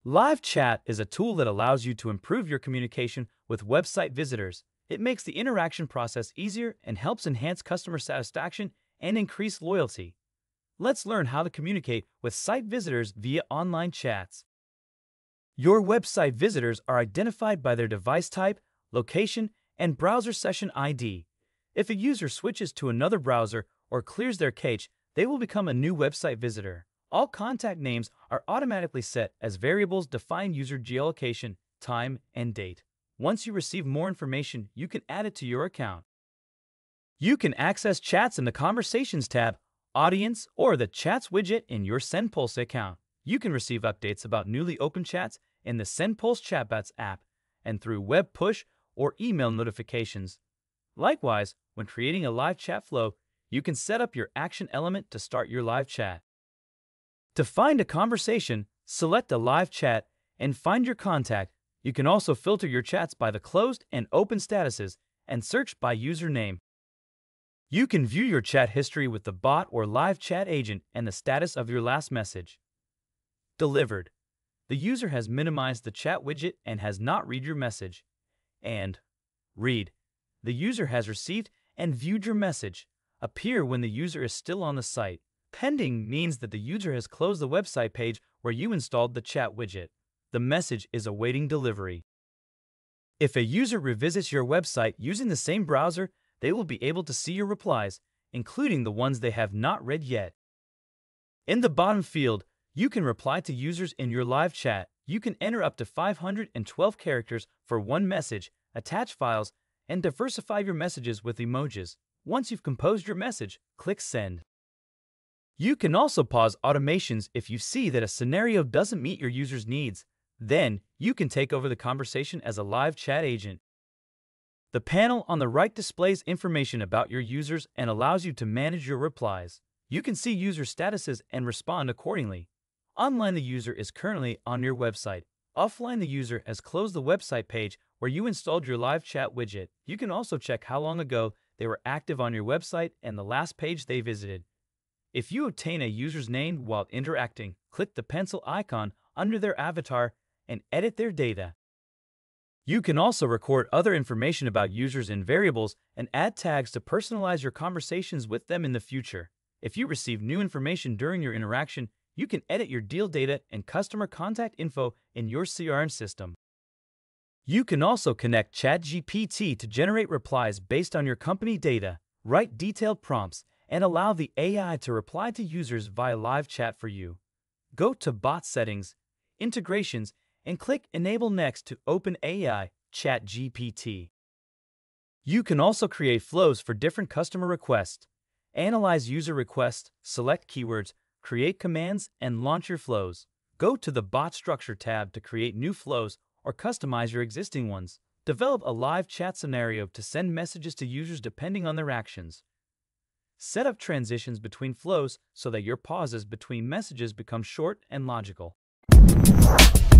Live chat is a tool that allows you to improve your communication with website visitors. It makes the interaction process easier and helps enhance customer satisfaction and increase loyalty. Let's learn how to communicate with site visitors via online chats. Your website visitors are identified by their device type, location, and browser session ID. If a user switches to another browser or clears their cache, they will become a new website visitor. All contact names are automatically set as variables defining user geolocation, time, and date. Once you receive more information, you can add it to your account. You can access chats in the Conversations tab, Audience, or the Chats widget in your SendPulse account. You can receive updates about newly opened chats in the SendPulse Chatbots app and through web push or email notifications. Likewise, when creating a live chat flow, you can set up your action element to start your live chat. To find a conversation, select a live chat and find your contact. You can also filter your chats by the closed and open statuses and search by username. You can view your chat history with the bot or live chat agent and the status of your last message. Delivered. The user has minimized the chat widget and has not read your message. And read. The user has received and viewed your message. Appear when the user is still on the site. Pending means that the user has closed the website page where you installed the chat widget. The message is awaiting delivery. If a user revisits your website using the same browser, they will be able to see your replies, including the ones they have not read yet. In the bottom field, you can reply to users in your live chat. You can enter up to 512 characters for one message, attach files, and diversify your messages with emojis. Once you've composed your message, click Send. You can also pause automations if you see that a scenario doesn't meet your user's needs. Then, you can take over the conversation as a live chat agent. The panel on the right displays information about your users and allows you to manage your replies. You can see user statuses and respond accordingly. Online, the user is currently on your website. Offline, the user has closed the website page where you installed your live chat widget. You can also check how long ago they were active on your website and the last page they visited. If you obtain a user's name while interacting, click the pencil icon under their avatar and edit their data. You can also record other information about users in variables and add tags to personalize your conversations with them in the future. If you receive new information during your interaction, you can edit your deal data and customer contact info in your CRM system. You can also connect ChatGPT to generate replies based on your company data, write detailed prompts, and allow the AI to reply to users via live chat for you. Go to Bot Settings, Integrations, and click Enable Next to open AI ChatGPT. You can also create flows for different customer requests. Analyze user requests, select keywords, create commands, and launch your flows. Go to the Bot Structure tab to create new flows or customize your existing ones. Develop a live chat scenario to send messages to users depending on their actions. Set up transitions between flows so that your pauses between messages become short and logical.